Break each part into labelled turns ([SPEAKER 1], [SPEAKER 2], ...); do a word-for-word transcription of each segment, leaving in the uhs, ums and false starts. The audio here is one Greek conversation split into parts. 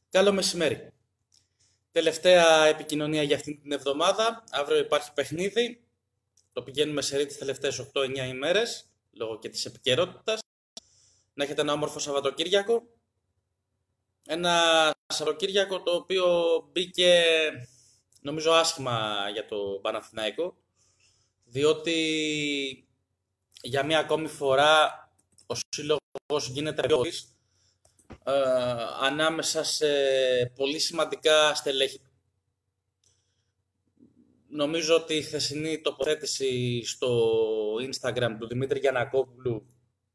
[SPEAKER 1] Καλό μεσημέρι. Τελευταία επικοινωνία για αυτήν την εβδομάδα. Αύριο υπάρχει παιχνίδι. Το πηγαίνουμε σε ρί τις τελευταίες οκτώ εννιά ημέρες, λόγω και της επικαιρότητας. Να έχετε ένα όμορφο Σαββατοκύριακο. Ένα Σαββατοκύριακο το οποίο μπήκε, νομίζω, άσχημα για το Παναθηναϊκό, διότι για μία ακόμη φορά ο σύλλογος γίνεται πιο ε, ανάμεσα σε πολύ σημαντικά στελέχη. Νομίζω ότι η χθεσινή τοποθέτηση στο Instagram του Δημήτρη Γιαννακόπουλου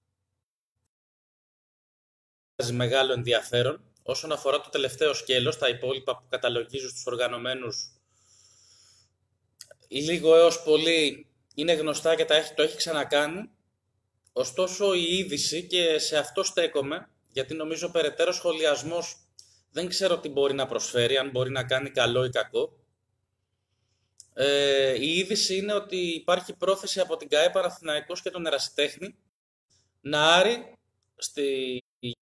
[SPEAKER 1] έχει μεγάλο ενδιαφέρον. Όσον αφορά το τελευταίο σκέλος, τα υπόλοιπα που καταλογίζουν στους οργανωμένους, λίγο έως πολύ είναι γνωστά και τα έχει, το έχει ξανακάνει. Ωστόσο η είδηση, και σε αυτό στέκομαι, γιατί νομίζω περαιτέρω σχολιασμός δεν ξέρω τι μπορεί να προσφέρει, αν μπορεί να κάνει καλό ή κακό. Ε, η είδηση είναι ότι υπάρχει πρόθεση από την ΚΑΕ Παναθηναϊκός και τον Ερασιτέχνη να άρει στη,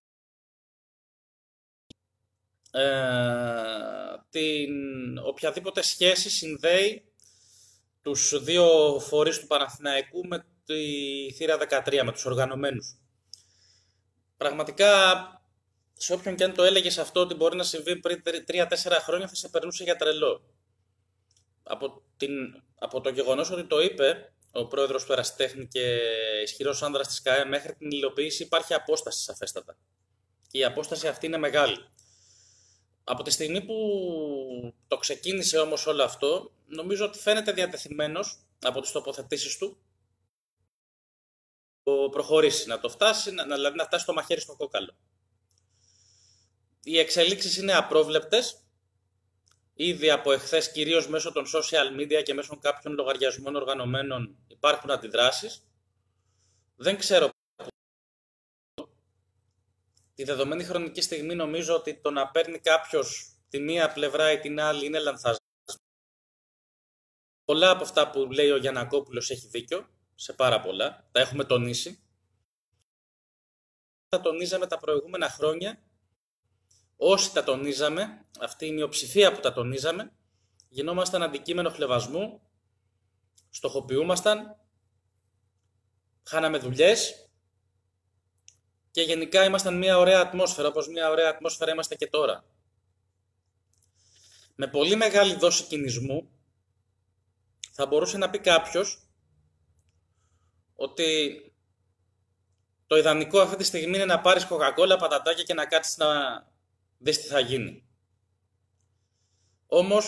[SPEAKER 1] ε, την οποιαδήποτε σχέση συνδέει τους δύο φορείς του Παναθηναϊκού με τη θύρα δεκατρία, με τους οργανωμένους. Πραγματικά, σε όποιον και αν το έλεγες αυτό ότι μπορεί να συμβεί πριν τρία τέσσερα χρόνια, θα σε περνούσε για τρελό. Από, την, από το γεγονός ότι το είπε ο πρόεδρος του Ερασιτέχνη και ισχυρός άνδρας της ΚΑΕ, μέχρι την υλοποίηση υπάρχει απόσταση σαφέστατα. Και η απόσταση αυτή είναι μεγάλη. Από τη στιγμή που το ξεκίνησε όμως όλο αυτό, νομίζω ότι φαίνεται διατεθειμένος από τις τοποθετήσεις του να προχωρήσει, να το φτάσει, να, δηλαδή να φτάσει το μαχαίρι στο κόκαλο. Οι εξελίξεις είναι απρόβλεπτες. Ήδη από εχθές, κυρίως μέσω των social media και μέσω κάποιων λογαριασμών οργανωμένων, υπάρχουν αντιδράσεις. Δεν ξέρω. Τη δεδομένη χρονική στιγμή νομίζω ότι το να παίρνει κάποιος τη μία πλευρά ή την άλλη είναι λανθασμένο. Πολλά από αυτά που λέει ο Γιαννακόπουλος έχει δίκιο, σε πάρα πολλά, τα έχουμε τονίσει. Τα τονίζαμε τα προηγούμενα χρόνια. Όσοι τα τονίζαμε, αυτή η μειοψηφία που τα τονίζαμε, γινόμασταν αντικείμενο χλευασμού, στοχοποιούμασταν, χάναμε δουλειές και γενικά ήμασταν μια ωραία ατμόσφαιρα, όπως μια ωραία ατμόσφαιρα είμαστε και τώρα. Με πολύ μεγάλη δόση κινησμού θα μπορούσε να πει κάποιος ότι το ιδανικό αυτή τη στιγμή είναι να πάρεις κοκακόλα, πατατάκια και να κάτσεις να δεις τι θα γίνει. Όμως,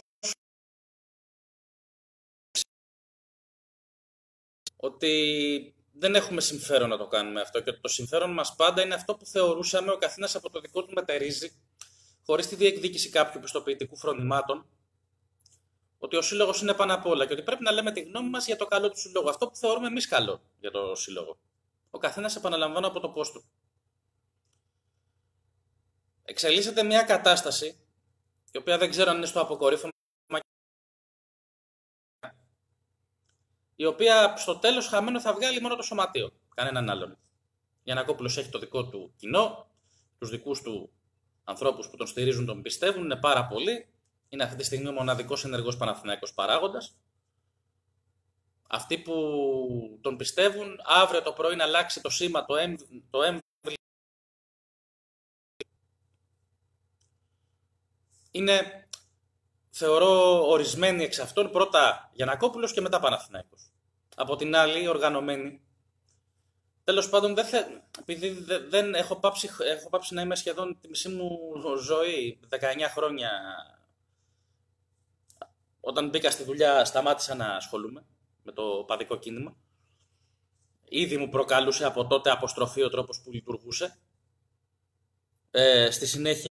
[SPEAKER 1] ότι δεν έχουμε συμφέρον να το κάνουμε αυτό και ότι το συμφέρον μας πάντα είναι αυτό που θεωρούσαμε ο καθένας από το δικό του μετερίζει, χωρίς τη διεκδίκηση κάποιου πιστοποιητικού φρονημάτων, ότι ο σύλλογος είναι πάνω απ' όλα και ότι πρέπει να λέμε τη γνώμη μας για το καλό του συλλόγου. Αυτό που θεωρούμε εμείς καλό για το σύλλογο. Ο καθένας, επαναλαμβάνω, από το πώς του. Εξελίσσεται μια κατάσταση, η οποία δεν ξέρω αν είναι στο αποκορύφωμα, η οποία στο τέλος χαμένο θα βγάλει μόνο το σωματείο, κανέναν άλλον. Γιαννακόπουλος έχει το δικό του κοινό, τους δικούς του ανθρώπους που τον στηρίζουν, τον πιστεύουν, είναι πάρα πολλοί. Είναι αυτή τη στιγμή ο μοναδικός ενεργός Παναθηναϊκός παράγοντας. Αυτοί που τον πιστεύουν, αύριο το πρωί να αλλάξει το σήμα, το M, το M είναι, θεωρώ, ορισμένοι εξ αυτών, πρώτα Γιαννακόπουλος και μετά Παναθηναϊκός. Από την άλλη, οργανωμένοι. Τέλος πάντων, δεν θε... επειδή δεν έχω πάψει, έχω πάψει να είμαι σχεδόν τη μισή μου ζωή, δεκαεννιά χρόνια, όταν μπήκα στη δουλειά σταμάτησα να ασχολούμαι με το παδικό κίνημα. Ήδη μου προκαλούσε από τότε αποστροφή ο τρόπος που λειτουργούσε. Ε, στη συνέχεια,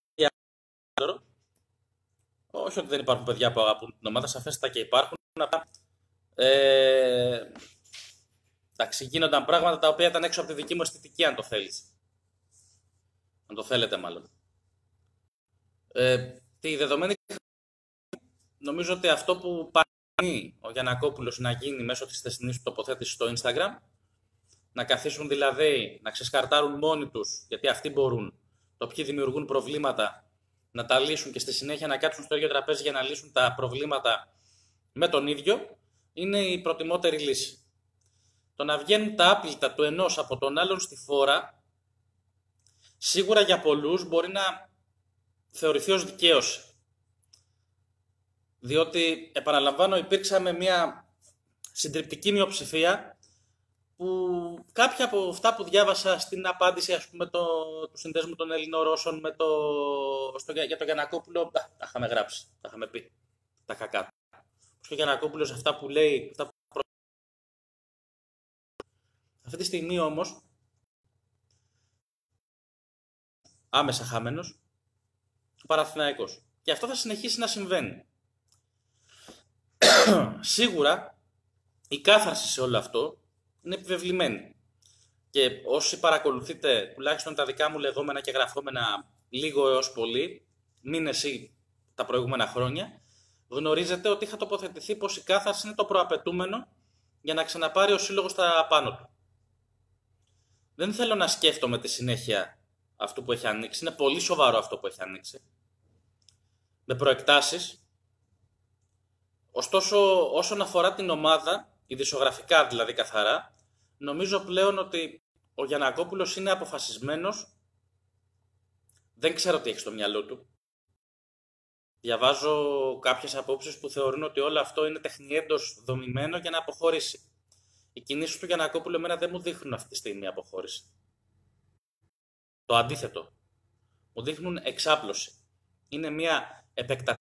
[SPEAKER 1] όχι ότι δεν υπάρχουν παιδιά που αγαπούν την ομάδα, σαφέστατα και υπάρχουν. Ε, εντάξει, γίνονταν πράγματα τα οποία ήταν έξω από τη δική μου αισθητική, αν το θέλεις. Αν το θέλετε μάλλον. Ε, τη δεδομένη νομίζω ότι αυτό που πάει ο Γιαννακόπουλος να γίνει μέσω της θεσινής του τοποθέτησης στο Instagram, να καθίσουν δηλαδή να ξεσκαρτάρουν μόνοι τους, γιατί αυτοί μπορούν, το ποιοι δημιουργούν προβλήματα να τα λύσουν και στη συνέχεια να κάτσουν στο ίδιο τραπέζι για να λύσουν τα προβλήματα με τον ίδιο, είναι η προτιμότερη λύση. Το να βγαίνουν τα άπλυτα του ενός από τον άλλον στη φόρα, σίγουρα για πολλούς μπορεί να θεωρηθεί ως δικαίωση. Διότι, επαναλαμβάνω, υπήρξαμε μια συντριπτική μειοψηφία που κάποια από αυτά που διάβασα στην απάντηση, ας πούμε, το, του Συνδέσμου των Ελληνορώσων με το, στο, για το Γιαννακόπουλο, α, τα είχαμε γράψει, τα είχαμε πει, τα κακά. Ο Γιαννακόπουλος αυτά που λέει, αυτά που προ... αυτή τη στιγμή όμως, άμεσα χαμένος, ο Παναθηναϊκός. Και αυτό θα συνεχίσει να συμβαίνει. Σίγουρα η κάθαρση σε όλο αυτό είναι επιβεβλημένη. Και όσοι παρακολουθείτε τουλάχιστον τα δικά μου λεγόμενα και γραφόμενα λίγο έως πολύ, μήνες ή τα προηγούμενα χρόνια, γνωρίζετε ότι είχα τοποθετηθεί πως η κάθαρση είναι το προαπαιτούμενο για να ξαναπάρει ο σύλλογος τα πάνω του. Δεν θέλω να σκέφτομαι τη συνέχεια αυτού που έχει ανοίξει. Είναι πολύ σοβαρό αυτό που έχει ανοίξει. Με προεκτάσεις. Ωστόσο, όσον αφορά την ομάδα, ειδησιογραφικά δηλαδή καθαρά, νομίζω πλέον ότι ο Γιαννακόπουλος είναι αποφασισμένος. Δεν ξέρω τι έχει στο μυαλό του. Διαβάζω κάποιες απόψεις που θεωρούν ότι όλο αυτό είναι τεχνιέντος δομημένο για να αποχωρήσει. Οι κινήσεις του Γιαννακόπουλου εμένα δεν μου δείχνουν αυτή τη στιγμή αποχώρηση. Το αντίθετο. Μου δείχνουν εξάπλωση. Είναι μια επεκτατική,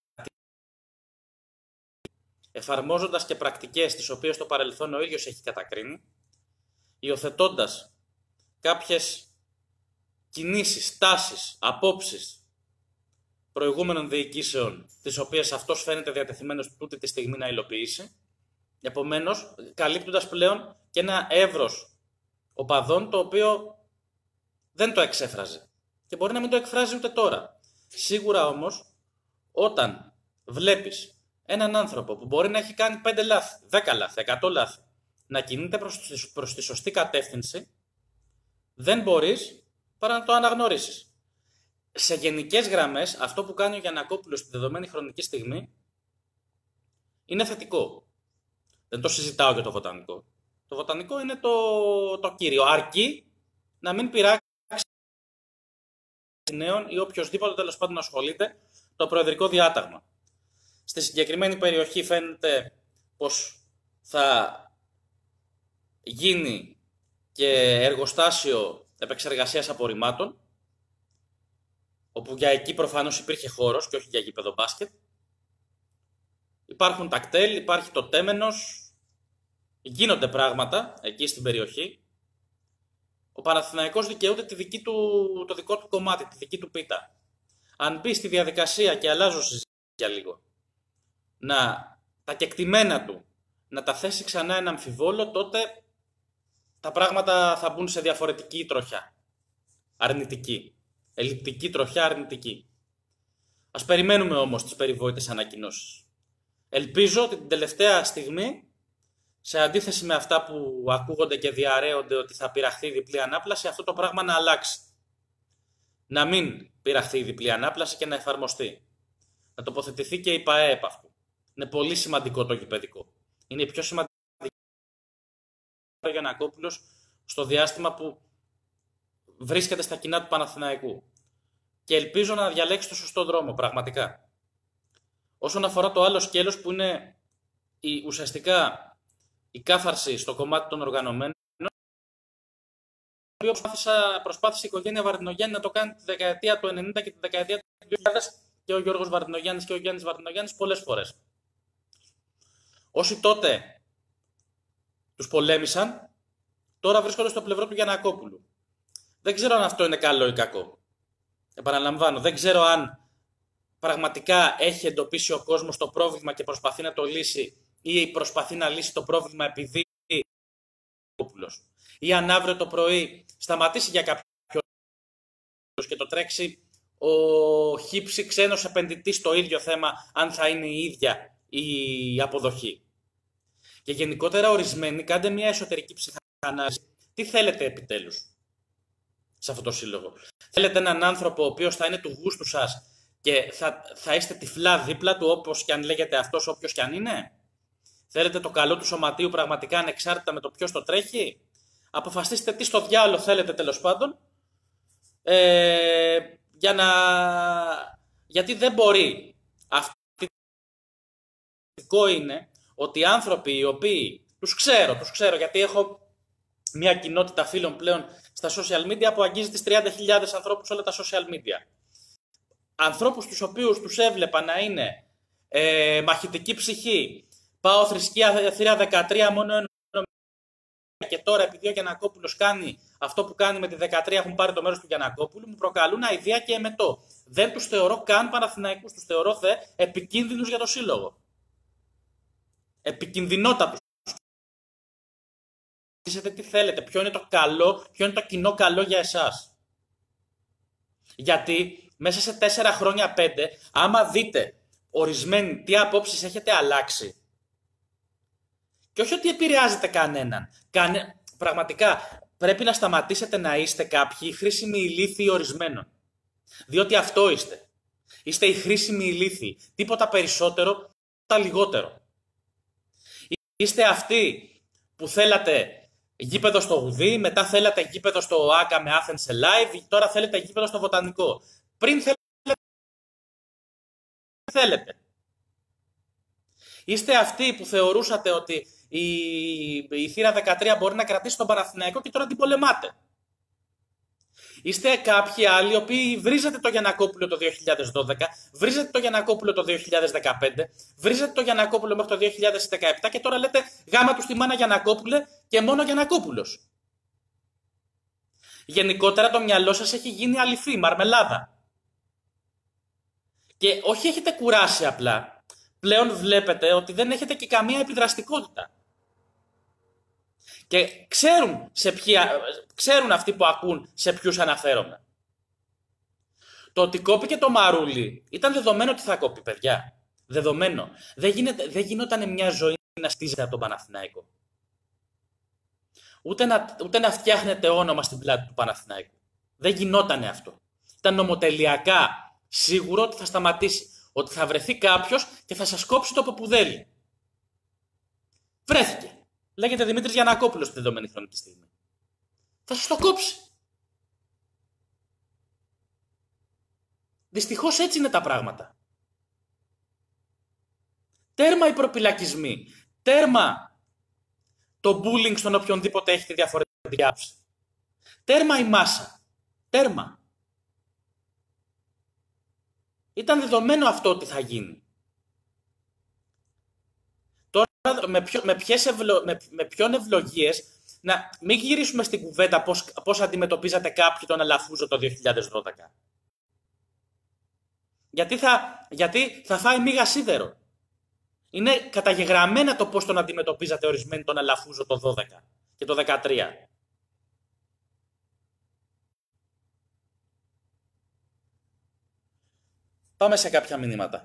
[SPEAKER 1] εφαρμόζοντας και πρακτικές τις οποίες στο παρελθόν ο ίδιος έχει κατακρίνει, υιοθετώντας κάποιες κινήσεις, τάσεις, απόψεις προηγούμενων διοικήσεων, τις οποίες αυτός φαίνεται διατεθειμένος τούτη τη στιγμή να υλοποιήσει, επομένως καλύπτοντας πλέον και ένα εύρος οπαδών το οποίο δεν το εξέφραζε και μπορεί να μην το εκφράζει ούτε τώρα. Σίγουρα όμως, όταν βλέπεις έναν άνθρωπο που μπορεί να έχει κάνει πέντε λάθη, δέκα λάθη, εκατό λάθη, να κινείται προς τη, προς τη σωστή κατεύθυνση, δεν μπορείς παρά να το αναγνωρίσεις. Σε γενικές γραμμές, αυτό που κάνει ο Γιαννακόπουλος στη δεδομένη χρονική στιγμή είναι θετικό. Δεν το συζητάω για το βοτανικό. Το βοτανικό είναι το, το κύριο. Αρκεί να μην πειράξει νέων ή οποιοδήποτε τέλος πάντων ασχολείται το προεδρικό διάταγμα. Στη συγκεκριμένη περιοχή φαίνεται πως θα γίνει και εργοστάσιο επεξεργασίας απορριμμάτων, όπου για εκεί προφανώς υπήρχε χώρος και όχι για γήπεδο μπάσκετ. Υπάρχουν τα κτέλ, υπάρχει το τέμενος, γίνονται πράγματα εκεί στην περιοχή. Ο Παναθηναϊκός δικαιούται τη δική του, το δικό του κομμάτι, τη δική του πίτα. Αν μπει στη διαδικασία, και αλλάζω συζήτηση για λίγο, να τα κεκτημένα του να τα θέσει ξανά ένα αμφιβόλο, τότε τα πράγματα θα μπουν σε διαφορετική τροχιά. Αρνητική. Ελλειπτική τροχιά, αρνητική. Ας περιμένουμε όμως τις περιβόητες ανακοινώσεις. Ελπίζω ότι την τελευταία στιγμή, σε αντίθεση με αυτά που ακούγονται και διαρρέονται ότι θα πειραχθεί η διπλή ανάπλαση, αυτό το πράγμα να αλλάξει. Να μην πειραχθεί η διπλή ανάπλαση και να εφαρμοστεί. Να τοποθετηθεί και η ΠΑΕ επ' αυτού. Είναι πολύ σημαντικό το γηπεδικό. Είναι η πιο σημαντική ο Γιαννακόπουλος στο διάστημα που βρίσκεται στα κοινά του Παναθηναϊκού. Και ελπίζω να διαλέξει το σωστό δρόμο, πραγματικά. Όσον αφορά το άλλο σκέλος που είναι η, ουσιαστικά η κάθαρση στο κομμάτι των οργανωμένων, το οποίο προσπάθησα, προσπάθησε η οικογένεια Βαρδινογιάννη να το κάνει τη δεκαετία του ενενήντα και τη δεκαετία του δύο χιλιάδες και ο Γιώργος Βαρδινογιάννης και ο Γιάννης Βαρδινογιάννης πολλές φορές. Όσοι τότε τους πολέμησαν, τώρα βρίσκονται στο πλευρό του Γιαννακόπουλου. Δεν ξέρω αν αυτό είναι καλό ή κακό. Επαναλαμβάνω, δεν ξέρω αν πραγματικά έχει εντοπίσει ο κόσμος το πρόβλημα και προσπαθεί να το λύσει ή προσπαθεί να λύσει το πρόβλημα επειδή είναι Γιαννακόπουλος. Ή αν αύριο το πρωί σταματήσει για κάποιο λόγο και το τρέξει ο χύψη ξένος επενδυτής στο ίδιο θέμα, αν θα είναι η ίδια η αποδοχή. Και γενικότερα ορισμένοι, κάντε μια εσωτερική ψυχανάλυση. Τι θέλετε επιτέλους σε αυτό το σύλλογο? Θέλετε έναν άνθρωπο ο οποίος θα είναι του γούστου σας Και θα, θα είστε τυφλά δίπλα του, όπως και αν λέγεται αυτός, όποιος και αν είναι. Θέλετε το καλό του σωματείου πραγματικά ανεξάρτητα με το ποιος το τρέχει. Αποφασίστε τι στο διάλογο θέλετε τέλος πάντων. Ε, για να... Γιατί δεν μπορεί. Αυτό είναι ότι οι άνθρωποι οι οποίοι τους ξέρω, τους ξέρω γιατί έχω μια κοινότητα φίλων πλέον στα social media που αγγίζει τις τριάντα χιλιάδες ανθρώπους όλα τα social media. Ανθρώπους τους οποίους τους έβλεπα να είναι ε, μαχητική ψυχή, πάω θρησκεία θύρα δεκατρία μόνο ένα και τώρα επειδή ο Γιαννακόπουλος κάνει αυτό που κάνει με τη δεκατρία έχουν πάρει το μέρος του Γιαννακόπουλου, μου προκαλούν αηδία και εμετό. Δεν τους θεωρώ καν Παναθηναϊκούς, τους θεωρώ θε επικίνδυνους για το σύλλογο. Επικινδυνότατους. Τι θέλετε, ποιο είναι το καλό, ποιο είναι το κοινό καλό για εσάς. Γιατί μέσα σε τέσσερα χρόνια, πέντε, άμα δείτε ορισμένοι τι απόψεις έχετε αλλάξει, και όχι ότι επηρεάζετε κανέναν, κανε... πραγματικά πρέπει να σταματήσετε να είστε κάποιοι χρήσιμοι ηλίθιοι ορισμένων. Διότι αυτό είστε. Είστε οι χρήσιμοι ηλίθιοι. Τίποτα περισσότερο, τίποτα λιγότερο. Είστε αυτοί που θέλατε γήπεδο στο Γουδί, μετά θέλατε γήπεδο στο ΆΚΑ με Athens Live, τώρα θέλετε γήπεδο στο Βοτανικό. Πριν θέλετε... θέλετε. Είστε αυτοί που θεωρούσατε ότι η, η θύρα δεκατρία μπορεί να κρατήσει τον Παναθηναϊκό και τώρα την πολεμάτε. Είστε κάποιοι άλλοι οι οποίοι βρίζατε το Γιαννακόπουλο το δύο χιλιάδες δώδεκα, βρίζατε το Γιαννακόπουλο το δύο χιλιάδες δεκαπέντε, βρίζατε το Γιαννακόπουλο μέχρι το δύο χιλιάδες δεκαεπτά και τώρα λέτε γάμα του στη μάνα Γιαννακόπουλε και μόνο Γιαννακόπουλος. Γενικότερα το μυαλό σας έχει γίνει αληθή, μαρμελάδα. Και όχι έχετε κουράσει απλά, πλέον βλέπετε ότι δεν έχετε και καμία επιδραστικότητα. Και ξέρουν, σε ποια, ξέρουν αυτοί που ακούν σε ποιους αναφέρομαι. Το ότι κόπηκε το Μαρούλι ήταν δεδομένο ότι θα κόπει, παιδιά. Δεδομένο. Δεν, γίνεται, δεν γινόταν μια ζωή να στίζεται από τον Παναθηναϊκό. Ούτε να, ούτε να φτιάχνετε όνομα στην πλάτη του Παναθηναϊκού. Δεν γινότανε αυτό. Ήταν νομοτελειακά σίγουρο ότι θα σταματήσει. Ότι θα βρεθεί κάποιος και θα σας κόψει το ποπουδέλι. Βρέθηκε. Λέγεται Δημήτρης Γιαννακόπουλος στη δεδομένη χρονική στιγμή. Θα σας το κόψει. Δυστυχώς έτσι είναι τα πράγματα. Τέρμα οι προπυλακισμοί. Τέρμα το bullying στον οποιονδήποτε έχει τη διαφορετική άψη. Τέρμα η μάσα. Τέρμα. Ήταν δεδομένο αυτό ότι θα γίνει. Τώρα με, ποιο, με, ευλο, με, με ποιον ευλογίες να μην γυρίσουμε στην κουβέντα πώς, πώς αντιμετωπίζατε κάποιοι τον Αλαφούζο το δύο χιλιάδες δώδεκα. Γιατί θα, γιατί θα φάει μίγα σίδερο. Είναι καταγεγραμμένα το πώς τον αντιμετωπίζατε ορισμένοι τον Αλαφούζο το δώδεκα και το δεκατρία. Πάμε σε κάποια μηνύματα.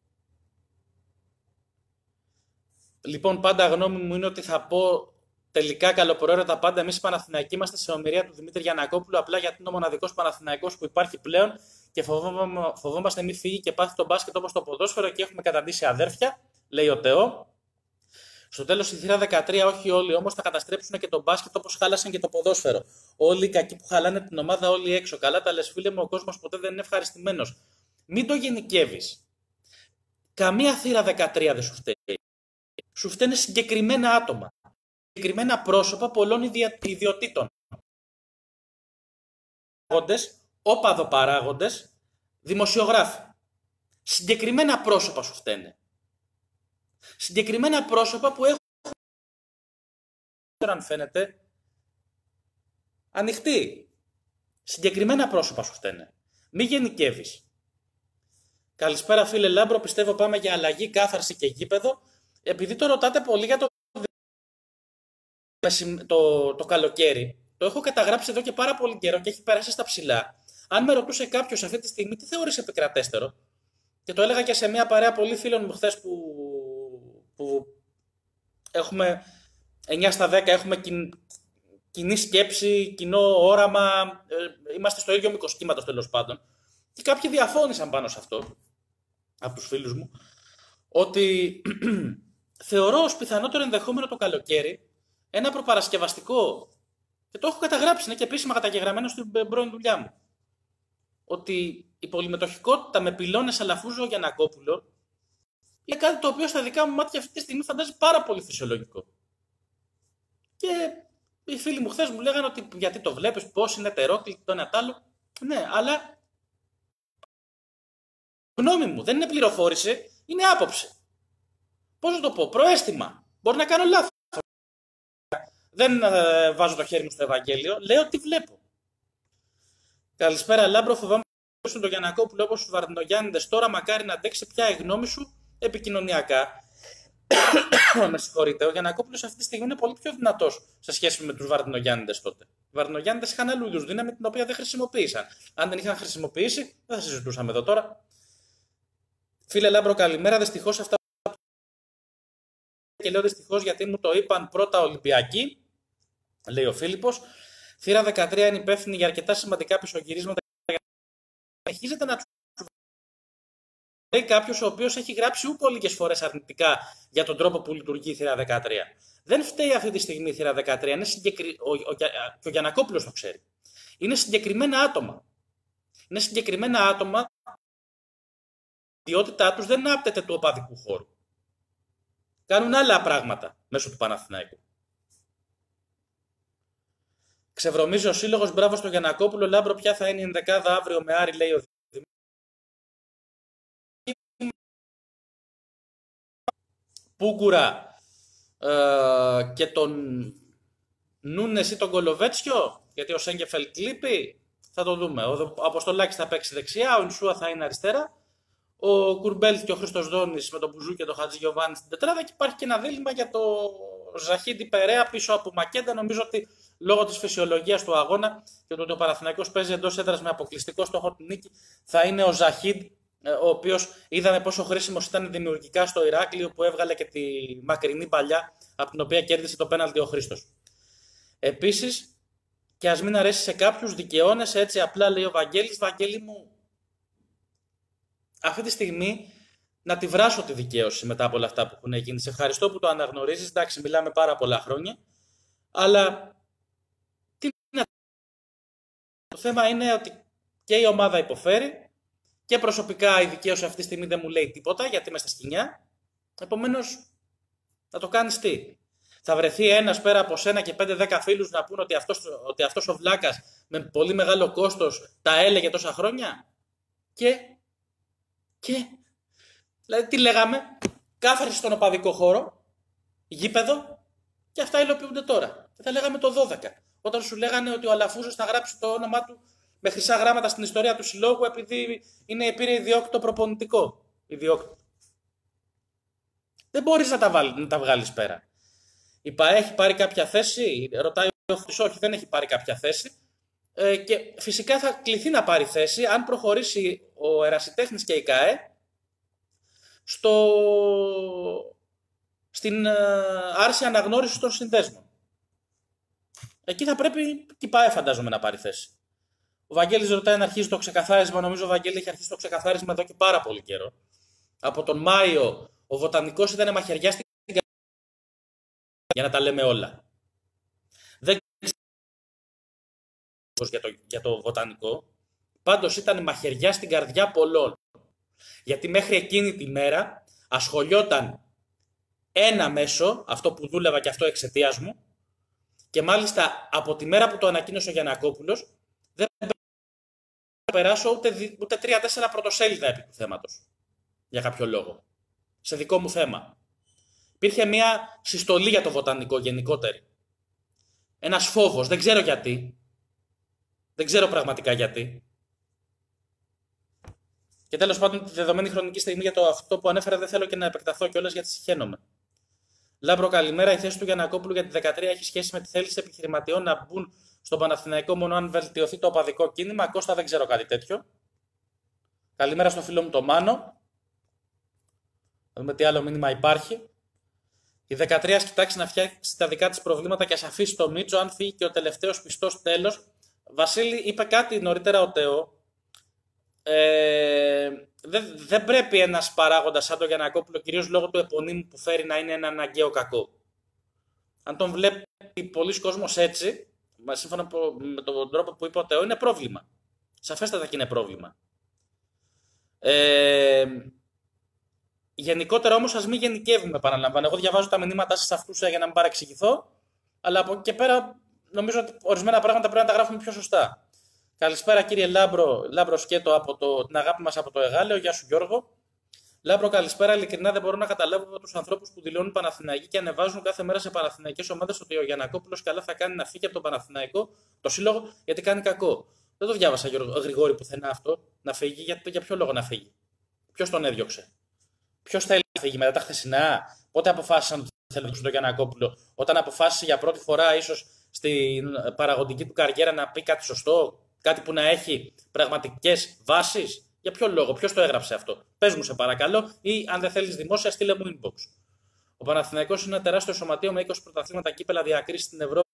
[SPEAKER 1] Λοιπόν, πάντα γνώμη μου είναι ότι θα πω τελικά καλοπροαίρετα πάντα. Εμείς οι Παναθηναϊκοί είμαστε σε ομηρία του Δημήτρη Γιαννακόπουλου, απλά γιατί είναι ο μοναδικός Παναθηναϊκός που υπάρχει πλέον και φοβόμαστε μη φύγει και πάθει το μπάσκετ όπως το ποδόσφαιρο και έχουμε καταντήσει αδέρφια, λέει ο Τεό. Στο τέλος η θύρα δεκατρία, όχι όλοι όμως, θα καταστρέψουν και το μπάσκετ όπως χάλασαν και το ποδόσφαιρο. Όλοι οι κακοί που χαλάνε την ομάδα, όλοι έξω. Καλά τα λες, φίλε μου, ο κόσμος ποτέ δεν είναι ευχαριστημένος. Μην το γενικεύεις. Καμία θύρα δεκατρία δεν σου φταίει. Σου φταίνε συγκεκριμένα άτομα. Συγκεκριμένα πρόσωπα πολλών ιδιωτήτων. Παράγοντες, όπαδο-παράγοντες, δημοσιογράφοι. Συγκεκριμένα πρόσωπα σου φταίνε. Συγκεκριμένα πρόσωπα που έχουν, αν φαίνεται, ανοιχτή. Συγκεκριμένα πρόσωπα σου φταίνε. Μη γενικεύεις. Καλησπέρα φίλε Λάμπρο, πιστεύω πάμε για αλλαγή, κάθαρση και γήπεδο. Επειδή το ρωτάτε πολύ για το, το, το καλοκαίρι, το έχω καταγράψει εδώ και πάρα πολύ καιρό και έχει περάσει στα ψηλά. Αν με ρωτούσε κάποιος αυτή τη στιγμή τι θεωρείς επικρατέστερο, και το έλεγα και σε μια παρέα πολύ φίλων μου χθες που, που έχουμε εννιά στα δέκα, έχουμε κοιν, κοινή σκέψη, κοινό όραμα, είμαστε στο ίδιο μήκος κύματος τέλος πάντων. και κάποιοι διαφώνησαν πάνω σε αυτό, από τους φίλους μου, ότι θεωρώ ως πιθανότερο ενδεχόμενο το καλοκαίρι ένα προπαρασκευαστικό, και το έχω καταγράψει, είναι και επίσημα καταγεγραμμένο στην πρώην δουλειά μου, ότι η πολυμετοχικότητα με πυλώνες Αλαφούζο Γιαννακόπουλο είναι κάτι το οποίο στα δικά μου μάτια αυτή τη στιγμή φαντάζει πάρα πολύ φυσιολογικό. Και οι φίλοι μου χθες μου λέγανε ότι γιατί το βλέπεις, πώς είναι τερόκλητο, το ένα τ' άλλο. Ναι, αλλά γνώμη μου, δεν είναι πληροφόρηση, είναι άποψη. Πώς να το πω, προαίσθημα. Μπορεί να κάνω λάθος. Δεν ε, βάζω το χέρι μου στο Ευαγγέλιο, λέω τι βλέπω. Καλησπέρα Λάμπρο, φοβάμαι ότι το Γιαννακόπουλο όπως τους Βαρδινογιάννηδες τώρα, μακάρι να αντέξει. Ποια η γνώμη σου επικοινωνιακά? Με συγχωρείτε, ο Γιαννακόπουλος αυτή τη στιγμή είναι πολύ πιο δυνατός σε σχέση με τους Βαρδινογιάννηδες τότε. Οι Βαρδινογιάννηδες είχαν άλλου είδους δύναμη την οποία δεν χρησιμοποίησαν. Αν δεν είχαν χρησιμοποιήσει, δεν θα συζητούσαμε εδώ τώρα. Φίλε Λάμπρο, καλημέρα. Δυστυχώς αυτά. Και λέω δυστυχώς γιατί μου το είπαν πρώτα Ολυμπιακοί, λέει ο Φίλιππος. Θύρα δεκατρία είναι υπεύθυνη για αρκετά σημαντικά πισωγυρίσματα. Συνεχίζεται να του λέει κάποιος ο οποίος έχει γράψει ούκο λίγες φορές αρνητικά για τον τρόπο που λειτουργεί η θύρα δεκατρία. Δεν φταίει αυτή τη στιγμή η θύρα δεκατρία. Είναι συγκεκρι... ο, ο, και ο Γιαννακόπουλος το ξέρει. Είναι συγκεκριμένα άτομα. Είναι συγκεκριμένα άτομα. Η ιδιότητά τους δεν άπτεται του οπαδικού χώρου. Κάνουν άλλα πράγματα μέσω του Παναθηναϊκού. Ξεβρωμίζει ο σύλλογος, μπράβο στο Γιαννακόπουλο. Λάμπρο, ποια θα είναι η ενδεκάδα αύριο με Άρη, λέει ο Δημήτρης. Πούγκουρα ε, και τον Νούνες ή τον Κολοβέτσιο, γιατί ο Σέγκεφελ κλείπει. Θα το δούμε. Ο Αποστολάκης θα παίξει δεξιά, ο Ινσούα θα είναι αριστερά. Ο Κουρμπέλ και ο Χρήστος Δόνης με τον Μπουζού και τον Χατζηγιοβάνη στην τετράδα, και υπάρχει και ένα δίλημμα για το Ζαχίντι Περέα πίσω από Μακέντα. Νομίζω ότι λόγω της φυσιολογίας του αγώνα και το ότι ο Παναθηναϊκός παίζει εντός έδρας με αποκλειστικό στόχο τη νίκη, θα είναι ο Ζαχίντ, ο οποίος είδαμε πόσο χρήσιμος ήταν δημιουργικά στο Ηράκλειο, που έβγαλε και τη μακρινή παλιά από την οποία κέρδισε το πέναλτι ο Χρήστος. Επίσης, και ας μην αρέσει σε κάποιους, δικαιώνεσαι έτσι απλά, λέει ο Βαγγέλης. Βαγγέλη μου, αυτή τη στιγμή να τη βράσω τη δικαίωση μετά από όλα αυτά που έχουν γίνει. Σε ευχαριστώ που το αναγνωρίζεις. Εντάξει, μιλάμε πάρα πολλά χρόνια. Αλλά τι να... το θέμα είναι ότι και η ομάδα υποφέρει και προσωπικά η δικαίωση αυτή τη στιγμή δεν μου λέει τίποτα, γιατί είμαι στα σκοινιά. Επομένως, να το κάνεις τι? Θα βρεθεί ένας πέρα από σένα και πέντε δέκα φίλους να πούν ότι αυτός, ότι αυτός ο βλάκας με πολύ μεγάλο κόστος τα έλεγε τόσα χρόνια? Και... Και, δηλαδή τι λέγαμε, κάθαρση στον οπαδικό χώρο, γήπεδο, και αυτά υλοποιούνται τώρα. Και θα λέγαμε το δώδεκα, όταν σου λέγανε ότι ο Αλαφούζος θα γράψει το όνομά του με χρυσά γράμματα στην ιστορία του συλλόγου επειδή είναι, πήρε ιδιόκτητο προπονητικό. Ιδιόκτητο. Δεν μπορείς να τα, βάλει, να τα βγάλεις πέρα. Η ΠΑΕ έχει πάρει κάποια θέση, ρωτάει ο Χρυσός, όχι, δεν έχει πάρει κάποια θέση. Ε, και φυσικά θα κληθεί να πάρει θέση αν προχωρήσει ο Ερασιτέχνης και η ΚΑΕ στο... στην ε, άρση αναγνώρισης των συνδέσμων. Εκεί θα πρέπει και η ΠΑΕ, φαντάζομαι, να πάρει θέση. Ο Βαγγέλης ρωτάει αν αρχίζει το ξεκαθάρισμα. Νομίζω ο Βαγγέλης έχει αρχίσει το ξεκαθάρισμα εδώ και πάρα πολύ καιρό. Από τον Μάιο ο Βοτανικός ήταν μαχαιριά στην καρδιά, για να τα λέμε όλα. Δεν Για το, για το Βοτανικό, πάντως ήταν μαχαιριά στην καρδιά πολλών. Γιατί μέχρι εκείνη τη μέρα ασχολιόταν ένα μέσο, αυτό που δούλευα και αυτό εξαιτίας μου, και μάλιστα από τη μέρα που το ανακοίνωσε ο Γιαννακόπουλος δεν περάσω ούτε, ούτε τρία-τέσσερα πρωτοσέλιδα επί του θέματος. Για κάποιο λόγο. Σε δικό μου θέμα. Υπήρχε μια συστολή για το Βοτανικό γενικότερη. Ένας φόβος, δεν ξέρω γιατί. Δεν ξέρω πραγματικά γιατί. Και τέλος πάντων, τη δεδομένη χρονική στιγμή για το αυτό που ανέφερα, δεν θέλω και να επεκταθώ κιόλας γιατί συχαίνομαι. Λάμπρο, καλημέρα. Η θέση του Γιαννακόπουλου για τη δεκατρία έχει σχέση με τη θέληση επιχειρηματιών να μπουν στον Παναθηναϊκό μόνο αν βελτιωθεί το οπαδικό κίνημα. Κώστα, δεν ξέρω κάτι τέτοιο. Καλημέρα στο φίλο μου το Μάνο. Θα δούμε τι άλλο μήνυμα υπάρχει. Η δεκατρία ας κοιτάξει να φτιάξει τα δικά της προβλήματα και ας αφήσει το Μίτσο, αν φύγει και ο τελευταίος πιστός τέλος. Βασίλη, είπε κάτι νωρίτερα ο Τεό Ε, δεν, δεν πρέπει ένας παράγοντας σαν τον Γιαννακόπουλο, κυρίως λόγω του επωνύμου που φέρει, να είναι ένα αναγκαίο κακό. Αν τον βλέπει πολλοί κόσμος έτσι, σύμφωνα με τον τρόπο που είπε ο Θεό, είναι πρόβλημα. Σαφέστατα και είναι πρόβλημα. Ε, γενικότερα όμως ας μην γενικεύουμε, επαναλαμβάνω. Εγώ διαβάζω τα μηνύματά σας αυτούς για να μην παρεξηγηθώ, αλλά από εκεί και πέρα νομίζω ότι ορισμένα πράγματα πρέπει να τα γράφουμε πιο σωστά. Καλησπέρα κύριε Λάμπρο, Λάμπρο Σκέτο από το, την αγάπη μας από το Εγάλεο. Γεια σου Γιώργο. Λάμπρο, καλησπέρα. Ειλικρινά δεν μπορώ να καταλάβω από τους ανθρώπους που δηλώνουν Παναθηναϊκοί και ανεβάζουν κάθε μέρα σε Παναθηναϊκές ομάδες ότι ο Γιαννακόπουλος καλά θα κάνει να φύγει από τον Παναθηναϊκό, το σύλλογο, γιατί κάνει κακό. Δεν το διάβασα, Γιώργο, Γρηγόρη, πουθενά αυτό. Να φύγει, για, για ποιο λόγο να φύγει. Ποιος τον έδιωξε. Ποιος θέλει να φύγει μετά τα χθεσινά. Πότε αποφάσισαν ότι θέλουν να διώξουν τον Γιαννακόπουλο. Όταν αποφάσισε για πρώτη φορά, ίσως στην παραγωγική του καριέρα, να πει κάτι σωστό. Κάτι που να έχει πραγματικές βάσεις. Για ποιο λόγο, ποιος το έγραψε αυτό. Πες μου σε παρακαλώ, ή αν δεν θέλεις δημόσια, στείλε μου inbox. Ο Παναθηναϊκός είναι ένα τεράστιο σωματείο με είκοσι πρωταθλήματα, κύπελα, διακρίσεις στην Ευρώπη.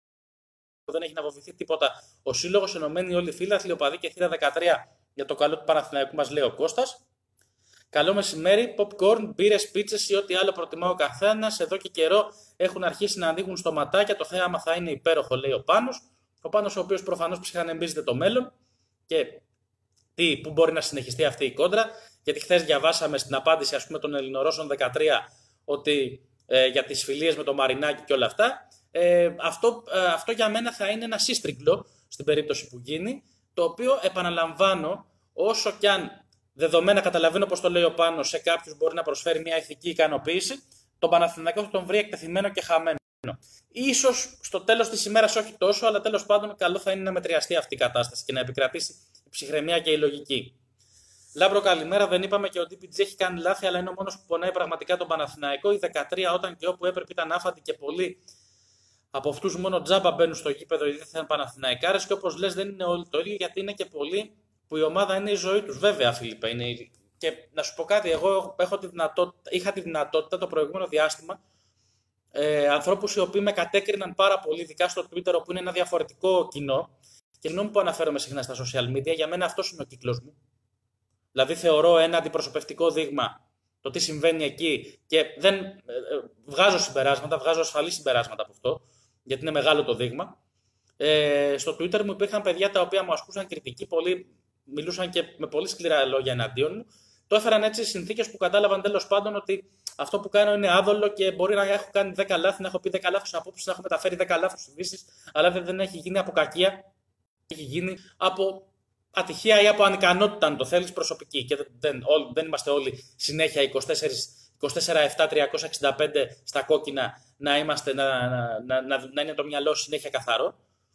[SPEAKER 1] Δεν έχει να βοηθήσει τίποτα. Ο σύλλογος ενωμένοι όλοι οι φίλαθλοι, οπαδοί και θύρα δεκατρία για το καλό του Παναθηναϊκού, μας λέει ο Κώστας. Καλό μεσημέρι, popcorn, μπύρες, πίτσες ή ό,τι άλλο προτιμά ο καθένας. Εδώ και καιρό έχουν αρχίσει να ανοίγουν στοματάκια. Το θέαμα θα είναι υπέροχο, λέει ο Πάνος. Ο Πάνος, ο οποίος προφανώς ψυχανεμπίζεται το μέλλον και τι, πού μπορεί να συνεχιστεί αυτή η κόντρα. Γιατί χθες διαβάσαμε στην απάντηση, ας πούμε, των Ελληνορώσων δεκατρία ότι ε, για τις φιλίες με το Μαρινάκι και όλα αυτά. Ε, αυτό, ε, αυτό για μένα θα είναι ένα σύστριγκλο στην περίπτωση που γίνει, το οποίο επαναλαμβάνω, όσο κι αν δεδομένα καταλαβαίνω πως το λέει ο Πάνος, σε κάποιους μπορεί να προσφέρει μια ηθική ικανοποίηση, τον Παναθηναϊκό θα τον βρει εκτεθειμένο και χαμένο. Ίσως στο τέλος της ημέρας όχι τόσο, αλλά τέλος πάντων καλό θα είναι να μετριαστεί αυτή η κατάσταση και να επικρατήσει η ψυχραιμία και η λογική. Λάμπρο, καλημέρα. Δεν είπαμε και ότι ο ντι πι τζι έχει κάνει λάθη, αλλά είναι ο μόνος που πονάει πραγματικά τον Παναθηναϊκό. Οι δεκατρία, όταν και όπου έπρεπε, ήταν άφαντοι και πολλοί από αυτούς μόνο τζάμπα μπαίνουν στο γήπεδο γιατί δεν θα είναι Παναθηναϊκάρες. Και όπως λες, δεν είναι όλοι το ίδιο, γιατί είναι και πολλοί που η ομάδα είναι η ζωή τους. Βέβαια, Φίλιππε, είναι. Και να σου πω κάτι, εγώ έχω τη δυνατότητα, είχα τη δυνατότητα το προηγούμενο διάστημα ε, ανθρώπους οι οποίοι με κατέκριναν πάρα πολύ, ειδικά στο Twitter, όπου είναι ένα διαφορετικό κοινό. Και συγγνώμη που αναφέρομαι συχνά στα social media, για μένα αυτός είναι ο κύκλος μου. Δηλαδή, θεωρώ ένα αντιπροσωπευτικό δείγμα το τι συμβαίνει εκεί και δεν ε, ε, βγάζω συμπεράσματα, βγάζω ασφαλή συμπεράσματα από αυτό, γιατί είναι μεγάλο το δείγμα. Ε, στο Twitter μου υπήρχαν παιδιά τα οποία μου ασκούσαν κριτική, πολλοί μιλούσαν και με πολύ σκληρά λόγια εναντίον μου. Το έφεραν έτσι συνθήκες που κατάλαβαν τέλος πάντων ότι αυτό που κάνω είναι άδολο και μπορεί να έχω κάνει δέκα λάθη, να έχω πει δέκα λάθος απόψεις, να έχω μεταφέρει δέκα λάθος ειδήσεις, αλλά δεν, δεν έχει γίνει από κακία, έχει γίνει από ατυχία ή από ανικανότητα, αν το θέλεις, προσωπική. Και δεν, ό, δεν είμαστε όλοι συνέχεια είκοσι τέσσερα επτά τριακόσια εξήντα πέντε στα κόκκινα να, είμαστε, να, να, να, να, να είναι το μυαλό συνέχεια καθαρό.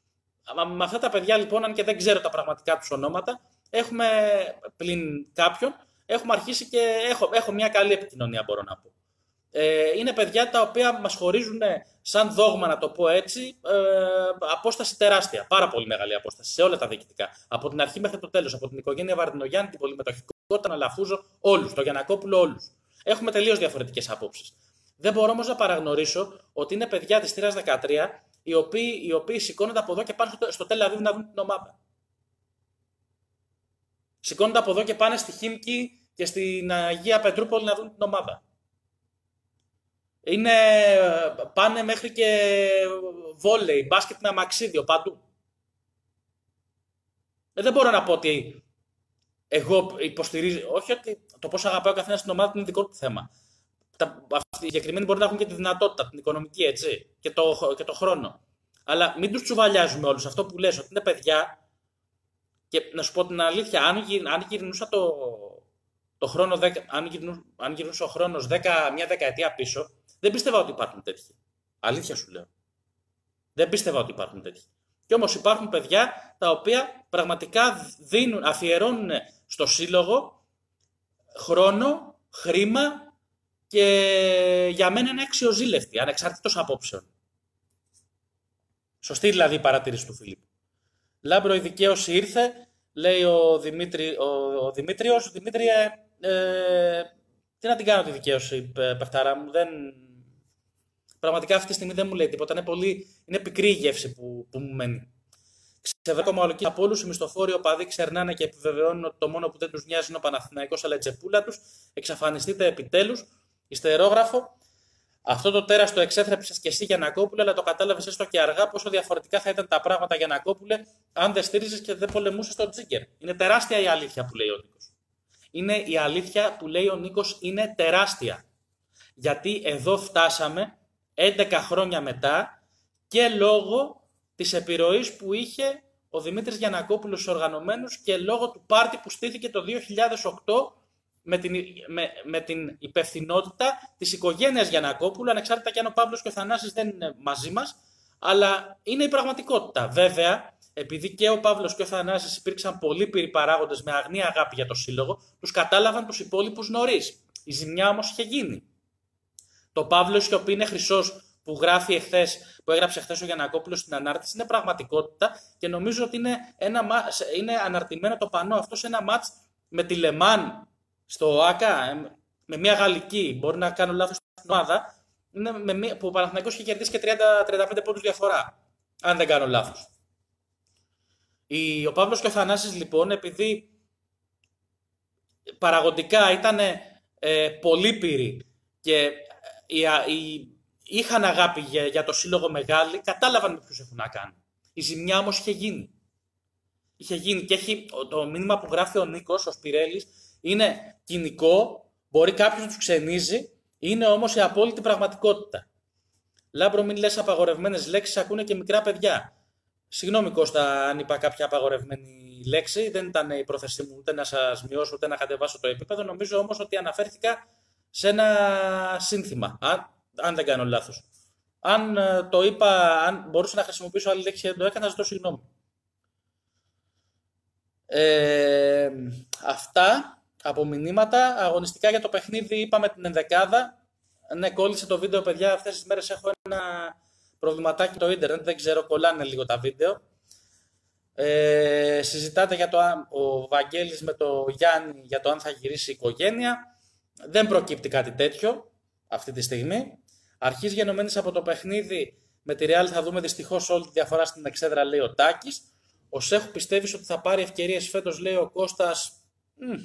[SPEAKER 1] Με αυτά τα παιδιά λοιπόν, αν και δεν ξέρω τα πραγματικά τους ονόματα, έχουμε πλην κάποιον, έχουμε αρχίσει και έχω, έχω μια καλή επικοινωνία, μπορώ να πω. Ε, είναι παιδιά τα οποία μας χωρίζουν σαν δόγμα, να το πω έτσι, ε, απόσταση τεράστια, πάρα πολύ μεγάλη απόσταση σε όλα τα διοικητικά. Από την αρχή μέχρι το τέλος, από την οικογένεια Βαρδινογιάννη, την πολυμετοχικότητα, τον Αλαφούζο, όλους, τον Γιαννακόπουλο, όλους. Έχουμε τελείως διαφορετικές απόψεις. Δεν μπορώ όμως να παραγνωρίσω ότι είναι παιδιά της θύρας δεκατρία, οι οποίοι, οι οποίοι σηκώνονται από εδώ και πάνε στο, στο Τελ Αβίβ να δουν την ομάδα. Σηκώνονται από εδώ και πάνε στη Χίμκι και στην Αγία Πετρούπολη να δουν την ομάδα. Είναι, πάνε μέχρι και βόλεϊ, μπάσκετ με αμαξίδιο, παντού. Ε, δεν μπορώ να πω ότι εγώ υποστηρίζω, όχι ότι το πώς αγαπάει ο καθένας την ομάδα του είναι δικό του θέμα. Τα, αυτοί οι συγκεκριμένοι μπορεί να έχουν και τη δυνατότητα, την οικονομική, έτσι, και το, και το χρόνο. Αλλά μην τους τσουβαλιάζουμε όλους. Αυτό που λες, ότι είναι παιδιά, και να σου πω την αλήθεια, αν, αν γυρνούσα το, το χρόνο, αν, γυρνού, αν γυρνούσε ο χρόνος δέκα, μια δεκαετία πίσω, δεν πίστευα ότι υπάρχουν τέτοιοι. Αλήθεια σου λέω. Δεν πίστευα ότι υπάρχουν τέτοιοι. Και όμως υπάρχουν παιδιά τα οποία πραγματικά δίνουν, αφιερώνουν στο σύλλογο χρόνο, χρήμα και για μένα είναι αξιοζήλευτοι, ανεξαρτήτως απόψεων. Σωστή δηλαδή η παρατήρηση του Φιλίππου. Λάμπρο, η δικαίωση ήρθε, λέει ο, Δημήτρη, ο, ο Δημήτριος. Δημήτριε, ε, τι να την κάνω τη δικαίωση, παιχτάρα μου, δεν... Πραγματικά αυτή τη στιγμή δεν μου λέει τίποτα. Είναι, πολύ... είναι πικρή η γεύση που, που μου μένει. Ξεβράκωμα ολοκύτταρα από όλους οι μισθοφόροι οπαδοί ξερνάνε και επιβεβαιώνουν ότι το μόνο που δεν τους νοιάζει είναι ο Παναθηναϊκός, αλλά η τσεπούλα τους. Εξαφανιστείτε επιτέλους. Ιστερόγραφο. Αυτό το τέρας το εξέθρεψες και εσύ, Γιαννακόπουλε, αλλά το κατάλαβες έστω και αργά πόσο διαφορετικά θα ήταν τα πράγματα, Γιαννακόπουλε, αν δεν στήριζες και δεν πολεμούσες τον Τζίγκερ. Είναι τεράστια η αλήθεια που λέει ο Νίκος. Είναι η αλήθεια που λέει ο Νίκος, είναι τεράστια. Γιατί εδώ φτάσαμε έντεκα χρόνια μετά και λόγω της επιρροής που είχε ο Δημήτρης Γιαννακόπουλος στους οργανωμένους και λόγω του πάρτι που στήθηκε το δύο χιλιάδες οκτώ με την, με, με την υπευθυνότητα της οικογένειας Γιαννακόπουλου, ανεξάρτητα και αν ο Παύλος και ο Θανάσης δεν είναι μαζί μας, αλλά είναι η πραγματικότητα. Βέβαια, επειδή και ο Παύλος και ο Θανάσης υπήρξαν πολύ πυροι παράγοντες με αγνή αγάπη για το σύλλογο, τους κατάλαβαν τους υπόλοιπους νωρίς. Η ζημιά όμως είχε γίνει. Το Παύλο σιωπή είναι χρυσός που, γράφει εχθές, που έγραψε χθες ο Γιαννακόπουλος στην ανάρτηση είναι πραγματικότητα και νομίζω ότι είναι, ένα, είναι αναρτημένο το πανό αυτό σε ένα μάτς με τη Λεμάν στο ΆΚΑ, με μια γαλλική, μπορεί να κάνω λάθος στην ομάδα, είναι με μια, που ο Παναθηναϊκός είχε κερδίσει και τριάντα με τριάντα πέντε πόντους διαφορά, αν δεν κάνω λάθος. Η, ο Παύλος και ο Θανάσης λοιπόν, επειδή παραγωγικά ήταν ε, πολύπειροι και οι, οι, είχαν αγάπη για, για το σύλλογο μεγάλη, κατάλαβαν με ποιους έχουν να κάνουν. Η ζημιά όμως είχε γίνει. Είχε γίνει και έχει, το μήνυμα που γράφει ο Νίκος, ο Σπυρέλης, είναι κοινικό, μπορεί κάποιος να τους ξενίζει, είναι όμως η απόλυτη πραγματικότητα. Λάμπρο, μην λες απαγορευμένες λέξεις, ακούνε και μικρά παιδιά. Συγγνώμη Κώστα αν είπα κάποια απαγορευμένη λέξη, δεν ήταν η πρόθεσή μου ούτε να σας μειώσω ούτε να κατεβάσω το επίπεδο. Νομίζω όμως ότι αναφέρθηκα σε ένα σύνθημα, αν, αν δεν κάνω λάθος. Αν το είπα, αν μπορούσα να χρησιμοποιήσω άλλη λέξη και δεν το έκανα, ζητώ συγγνώμη. Ε, αυτά από μηνύματα. Αγωνιστικά για το παιχνίδι είπαμε την ενδεκάδα. Ναι, κόλλησε το βίντεο, παιδιά. Αυτές τις μέρες έχω ένα προβληματάκι το ίντερνετ. Δεν ξέρω, κολλάνε λίγο τα βίντεο. Ε, συζητάτε για το αν ο Βαγγέλης με το Γιάννη για το αν θα γυρίσει η οικογένεια. Δεν προκύπτει κάτι τέτοιο αυτή τη στιγμή. Αρχής γενομένης από το παιχνίδι με τη Real θα δούμε δυστυχώς όλη τη διαφορά στην εξέδρα, λέει ο Τάκης. Ο Σέχου πιστεύεις ότι θα πάρει ευκαιρίες φέτος, λέει ο Κώστας. Μ.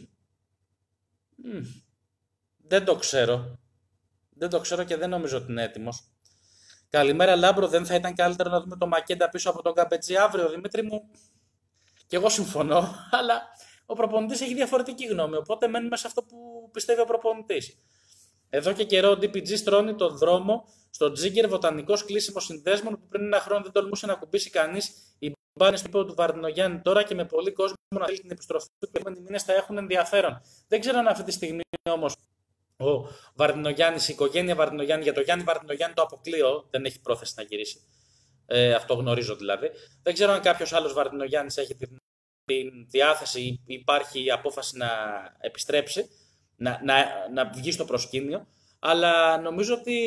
[SPEAKER 1] Μ. Δεν το ξέρω. Δεν το ξέρω και δεν νομίζω ότι είναι έτοιμος. Καλημέρα Λάμπρο, δεν θα ήταν καλύτερο να δούμε το Μακέντα πίσω από τον Καπετζή αύριο, Δημήτρη μου? Και εγώ συμφωνώ, αλλά ο προπονητής έχει διαφορετική γνώμη, οπότε μένουμε σε αυτό που πιστεύει ο προπονητής. Εδώ και καιρό ο ντι πι τζι στρώνει τον δρόμο στο Τζίγκερ, βοτανικός κλείσιμο συνδέσμων που πριν ένα χρόνο δεν τολμούσε να κουμπίσει κανείς. Οι μπάνες του του Βαρδινογιάννη τώρα και με πολύ κόσμο να θέλει την επιστροφή του, οι επόμενοι μήνες θα έχουν ενδιαφέρον. Δεν ξέρω αν αυτή τη στιγμή όμως ο Βαρδινογιάννης, η οικογένεια Βαρδινογιάννη, για το Γιάννη Βαρδινογιάννη το αποκλείω, δεν έχει πρόθεση να γυρίσει. Ε, αυτό γνωρίζω δηλαδή. Δεν ξέρω αν κάποιος άλλος Βαρδινογιάννης έχει την, την διάθεση ή υπάρχει η απόφαση να επιστρέψει, να, να, να βγει στο προσκήνιο. Αλλά νομίζω ότι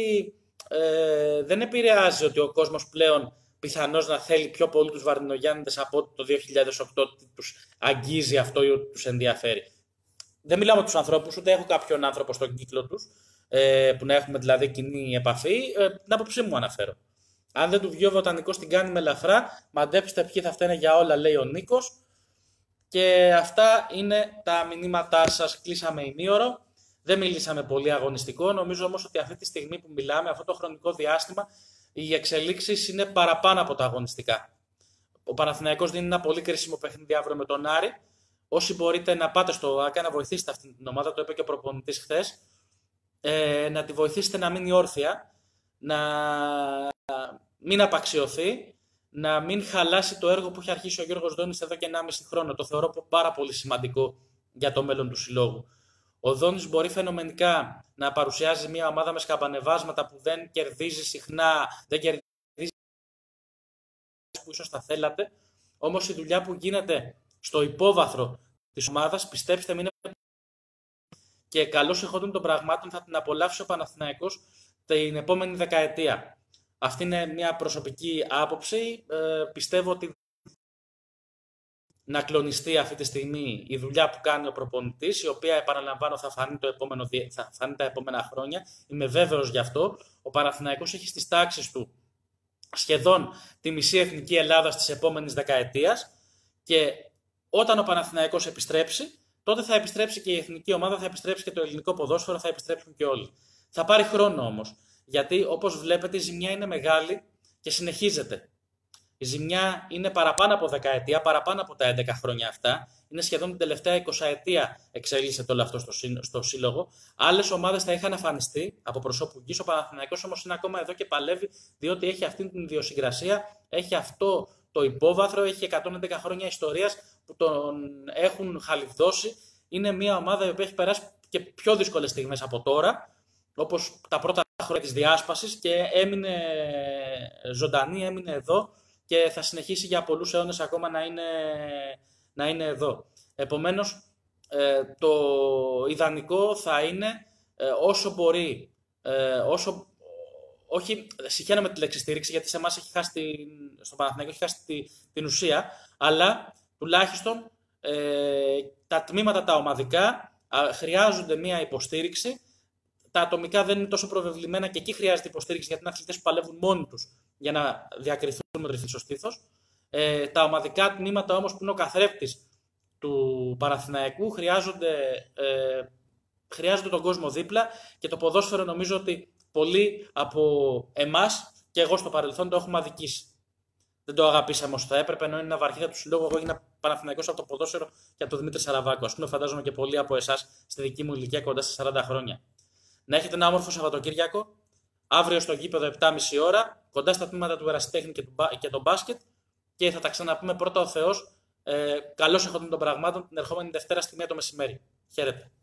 [SPEAKER 1] ε, δεν επηρεάζει ότι ο κόσμος πλέον πιθανώς να θέλει πιο πολύ τους Βαρδινογιάννηδες από το δύο χιλιάδες οκτώ, ότι τους αγγίζει αυτό ή ότι τους ενδιαφέρει. Δεν μιλάω με τους ανθρώπους, ούτε έχω κάποιον άνθρωπο στον κύκλο τους, ε, που να έχουμε δηλαδή κοινή επαφή. Ε, την άποψή μου αναφέρω. Αν δεν του βγει ο βοτανικός, την κάνει με ελαφρά. Μαντέψτε ποιοι θα φταίνε για όλα, λέει ο Νίκος. Και αυτά είναι τα μηνύματά σας. Κλείσαμε ημίωρο. Δεν μιλήσαμε πολύ αγωνιστικό. Νομίζω όμως ότι αυτή τη στιγμή που μιλάμε, αυτό το χρονικό διάστημα, οι εξελίξεις είναι παραπάνω από τα αγωνιστικά. Ο Παναθηναϊκός δίνει ένα πολύ κρίσιμο παιχνίδι αύριο με τον Άρη. Όσοι μπορείτε να πάτε στο ΆΚΑ να βοηθήσετε αυτή την ομάδα, το είπε και ο προπονητής χθες, ε, να τη βοηθήσετε να μείνει όρθια, να μην απαξιωθεί, να μην χαλάσει το έργο που έχει αρχίσει ο Γιώργος Δόνης εδώ και ενάμιση χρόνο. Το θεωρώ πάρα πολύ σημαντικό για το μέλλον του συλλόγου. Ο Δόνης μπορεί φαινομενικά να παρουσιάζει μια ομάδα με σκαμπανεβάσματα που δεν κερδίζει συχνά, δεν κερδίζει που ίσως θα θέλατε, όμως η δουλειά που γίνεται στο υπόβαθρο της ομάδας, πιστέψτε με, είναι και καλώς εχόντων των πραγμάτων θα την απολαύσει ο Παναθηναϊκός την επόμενη δεκαετία. Αυτή είναι μια προσωπική άποψη. Ε, πιστεύω ότι να κλονιστεί αυτή τη στιγμή η δουλειά που κάνει ο προπονητής, η οποία, επαναλαμβάνω, θα φανεί, το επόμενο, θα φανεί τα επόμενα χρόνια. Είμαι βέβαιος γι' αυτό. Ο Παναθηναϊκός έχει στις τάξεις του σχεδόν τη μισή εθνική Ελλάδα της επόμενης δεκαετίας και όταν ο Παναθηναϊκός επιστρέψει, τότε θα επιστρέψει και η εθνική ομάδα, θα επιστρέψει και το ελληνικό ποδόσφαιρο, θα επιστρέψουν και όλοι. Θα πάρει χρόνο όμως, γιατί όπως βλέπετε η ζημιά είναι μεγάλη και συνεχίζεται. Η ζημιά είναι παραπάνω από δεκαετία, παραπάνω από τα έντεκα χρόνια αυτά. Είναι σχεδόν την τελευταία εικοσαετία εξέλιξε το όλο αυτό στο, σύ, στο σύλλογο. Άλλες ομάδες θα είχαν αφανιστεί από προσώπου γης. Ο Παναθηναϊκός όμως είναι ακόμα εδώ και παλεύει, διότι έχει αυτή την ιδιοσυγκρασία, έχει αυτό το υπόβαθρο, έχει εκατόν έντεκα χρόνια ιστορίας που τον έχουν χαλιβδώσει. Είναι μια ομάδα η οποία έχει περάσει και πιο δύσκολες στιγμές από τώρα, όπως τα πρώτα χρόνια της διάσπασης, και έμεινε ζωντανή, έμεινε εδώ και θα συνεχίσει για πολλούς αιώνες ακόμα να είναι, να είναι εδώ. Επομένως, ε, το ιδανικό θα είναι ε, όσο μπορεί, ε, όσο, όχι, συγχαίρω με τη λέξη στήριξη, γιατί σε εμάς έχει χάσει την, στον Παναθηναϊκό έχει χάσει τη, την ουσία, αλλά τουλάχιστον ε, τα τμήματα τα ομαδικά α, χρειάζονται μια υποστήριξη. Τα ατομικά δεν είναι τόσο προβεβλημένα και εκεί χρειάζεται υποστήριξη, γιατί είναι αθλητές που παλεύουν μόνοι τους για να διακριθούν με το ρυθμιστό στήθος. Ε, τα ομαδικά τμήματα όμως που είναι ο καθρέφτης του Παναθηναϊκού χρειάζονται, ε, χρειάζονται τον κόσμο δίπλα και το ποδόσφαιρο νομίζω ότι πολλοί από εμάς και εγώ στο παρελθόν το έχουμε αδικήσει. Δεν το αγαπήσαμε όσο θα έπρεπε, ενώ είναι ένα βαρχίδα του συλλόγου. Εγώ έγινα Παναθηναϊκός από το ποδόσφαιρο και από τον Δημήτρη Σαραβάκο. Ας πούμε, φαντάζομαι και πολλοί από εσάς στη δική μου ηλικία κοντά στα σαράντα χρόνια. Να έχετε ένα όμορφο Σαββατοκύριακο. Αύριο στο γήπεδο επτά και μισή ώρα, κοντά στα τμήματα του ερασιτέχνη και, του, και το μπάσκετ. Και θα τα ξαναπούμε πρώτα ο Θεός. Ε, καλώς εχόντων των πραγμάτων την ερχόμενη Δευτέρα στη μία το μεσημέρι. Χαίρετε.